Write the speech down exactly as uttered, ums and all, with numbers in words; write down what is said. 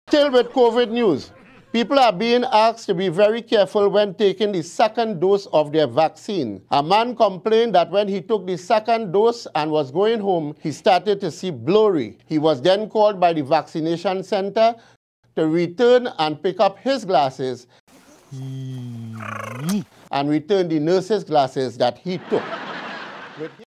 Still with COVID news, people are being asked to be very careful when taking the second dose of their vaccine. A man complained that when he took the second dose and was going home, he started to see blurry. He was then called by the vaccination center to return and pick up his glasses and return the nurse's glasses that he took.